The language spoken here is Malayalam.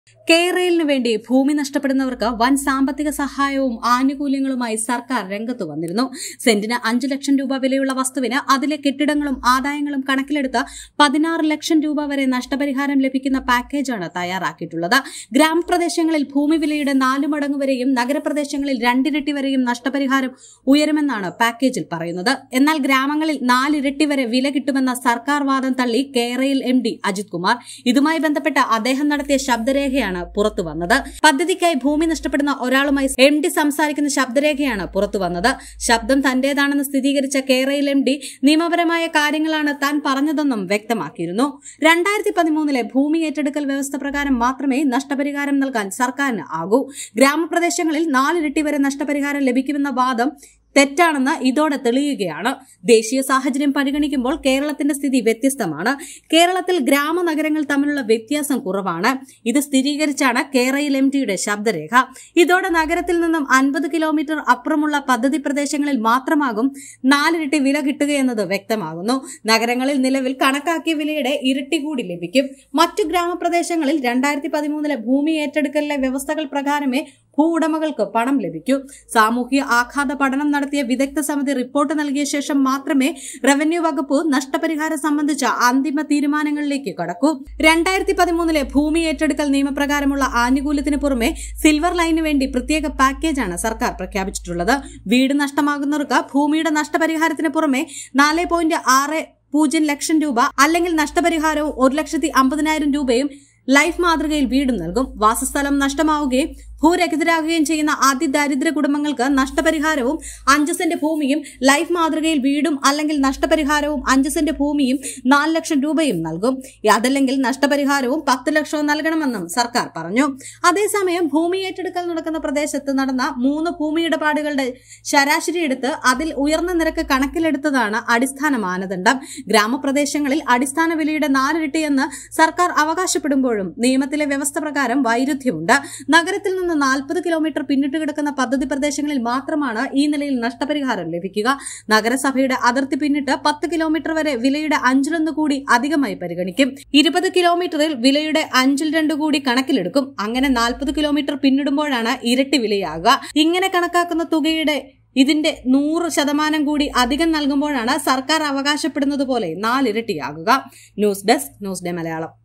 കേരളിന് വേണ്ടി ഭൂമി നഷ്ടപ്പെടുന്നവർക്ക് വൻ സാമ്പത്തിക സഹായവും ആനുകൂല്യങ്ങളുമായി സർക്കാർ രംഗത്തു വന്നിരുന്നു. സെന്റിന് 5 ലക്ഷം രൂപ വിലയുള്ള വസ്തുവിന് അതിലെ കെട്ടിടങ്ങളും ആദായങ്ങളും കണക്കിലെടുത്ത് 16 ലക്ഷം രൂപ വരെ നഷ്ടപരിഹാരം ലഭിക്കുന്ന പാക്കേജാണ് തയ്യാറാക്കിയിട്ടുള്ളത്. ഗ്രാമപ്രദേശങ്ങളിൽ ഭൂമി വിലയുടെ 4 മടങ്ങ് വരെയും നഗരപ്രദേശങ്ങളിൽ 2 ഇരട്ടി വരെയും നഷ്ടപരിഹാരം ഉയരുമെന്നാണ് പാക്കേജിൽ പറയുന്നത്. എന്നാൽ ഗ്രാമങ്ങളിൽ 4 ഇരട്ടി വരെ വില കിട്ടുമെന്ന സർക്കാർ വാദം തള്ളി കേരയിൽ MD അജിത് കുമാർ. ഇതുമായി ബന്ധപ്പെട്ട് അദ്ദേഹം നടത്തിയ ശബ്ദരേഖയാണ് പുറത്തു വന്നത്. പദ്ധതിക്കായി ഭൂമി നഷ്ടപ്പെടുന്ന ഒരാളുമായി MD സംസാരിക്കുന്ന ശബ്ദരേഖയാണ് പുറത്തു വന്നത്. ശബ്ദം തന്റേതാണെന്ന് സ്ഥിരീകരിച്ച കേരയിൽ MD നിയമപരമായ കാര്യങ്ങളാണ് താൻ പറഞ്ഞതെന്നും വ്യക്തമാക്കിയിരുന്നു. 2013 ഭൂമി ഏറ്റെടുക്കൽ വ്യവസ്ഥ പ്രകാരം മാത്രമേ നഷ്ടപരിഹാരം നൽകാൻ സർക്കാരിന് ആകൂ. ഗ്രാമപ്രദേശങ്ങളിൽ 4 ഇരട്ടി വരെ നഷ്ടപരിഹാരം ലഭിക്കുമെന്ന വാദം തെറ്റാണെന്ന് ഇതോടെ തെളിയുകയാണ്. ദേശീയ സാഹചര്യം പരിഗണിക്കുമ്പോൾ കേരളത്തിന്റെ സ്ഥിതി വ്യത്യസ്തമാണ്. കേരളത്തിൽ ഗ്രാമനഗരങ്ങൾ തമ്മിലുള്ള വ്യത്യാസം കുറവാണ്. ഇത് സ്ഥിരീകരിച്ചാണ് കേരയിൽ MDയുടെ ശബ്ദരേഖ. ഇതോടെ നഗരത്തിൽ നിന്നും 50 കിലോമീറ്റർ അപ്പുറമുള്ള പദ്ധതി പ്രദേശങ്ങളിൽ മാത്രമാകും 4 ഇരട്ടി വില കിട്ടുകയെന്നത് വ്യക്തമാകുന്നു. നഗരങ്ങളിൽ നിലവിൽ കണക്കാക്കിയ വിലയുടെ ഇരട്ടി കൂടി ലഭിക്കും. മറ്റു ഗ്രാമപ്രദേശങ്ങളിൽ 2013 ഭൂമി ഏറ്റെടുക്കലിലെ വ്യവസ്ഥകൾ പ്രകാരമേ ഭൂ ഉടമകൾക്ക് പണം ലഭിക്കൂ. സാമൂഹ്യ ആഘാത പഠനം നടത്തിയ വിദഗ്ധ സമിതി റിപ്പോർട്ട് നൽകിയ ശേഷം മാത്രമേ റവന്യൂ വകുപ്പ് നഷ്ടപരിഹാരം സംബന്ധിച്ച അന്തിമ തീരുമാനങ്ങളിലേക്ക് കടക്കൂ. 2013 ഭൂമി ഏറ്റെടുക്കൽ നിയമപ്രകാരമുള്ള ആനുകൂല്യത്തിന് പുറമെ സിൽവർ ലൈനിന് വേണ്ടി പ്രത്യേക പാക്കേജാണ് സർക്കാർ പ്രഖ്യാപിച്ചിട്ടുള്ളത്. വീട് നഷ്ടമാകുന്നവർക്ക് ഭൂമിയുടെ നഷ്ടപരിഹാരത്തിന് പുറമെ 4.60 ലക്ഷം രൂപ അല്ലെങ്കിൽ നഷ്ടപരിഹാരവും 1,50,000 രൂപയും ലൈഫ് മാതൃകയിൽ വീടും നൽകും. വാസസ്ഥലം നഷ്ടമാവുകയും ഭൂരഹിതരാകുകയും ചെയ്യുന്ന അതിദരിദ്ര കുടുംബങ്ങൾക്ക് നഷ്ടപരിഹാരവും 5 സെന്റ് ഭൂമിയും ലൈഫ് മാതൃകയിൽ വീടും അല്ലെങ്കിൽ നഷ്ടപരിഹാരവും 5 സെന്റ് ഭൂമിയും 4 ലക്ഷം രൂപയും നൽകും. അതല്ലെങ്കിൽ നഷ്ടപരിഹാരവും 10 ലക്ഷവും നൽകണമെന്നും സർക്കാർ പറഞ്ഞു. അതേസമയം ഭൂമി ഏറ്റെടുക്കൽ നടക്കുന്ന പ്രദേശത്ത് നടന്ന 3 ഭൂമി ഇടപാടുകളുടെ ശരാശരി എടുത്ത് അതിൽ ഉയർന്ന നിരക്ക് കണക്കിലെടുത്തതാണ് അടിസ്ഥാന മാനദണ്ഡം. ഗ്രാമപ്രദേശങ്ങളിൽ അടിസ്ഥാന വിലയുടെ 4 ഇരട്ടിയെന്ന് സർക്കാർ അവകാശപ്പെടുമ്പോഴും നിയമത്തിലെ വ്യവസ്ഥ പ്രകാരം വൈരുദ്ധ്യമുണ്ട്. നഗരത്തിൽ നിന്ന് 40 കിലോമീറ്റർ പിന്നിട്ട് കിടക്കുന്ന പദ്ധതി പ്രദേശങ്ങളിൽ മാത്രമാണ് ഈ നിലയിൽ നഷ്ടപരിഹാരം ലഭിക്കുക. നഗരസഭയുടെ അതിർത്തി പിന്നിട്ട് 10 കിലോമീറ്റർ വരെ വിലയുടെ 5 കൂടി അധികമായി പരിഗണിക്കും. 20 കിലോമീറ്ററിൽ വിലയുടെ 5 കൂടി കണക്കിലെടുക്കും. അങ്ങനെ 40 കിലോമീറ്റർ പിന്നിടുമ്പോഴാണ് ഇരട്ടി വിലയാകുക. ഇങ്ങനെ കണക്കാക്കുന്ന തുകയുടെ ഇതിന്റെ 100% കൂടി അധികം നൽകുമ്പോഴാണ് സർക്കാർ അവകാശപ്പെടുന്നത് പോലെ 4 ഇരട്ടിയാകുക. News desk, news day Malayalam.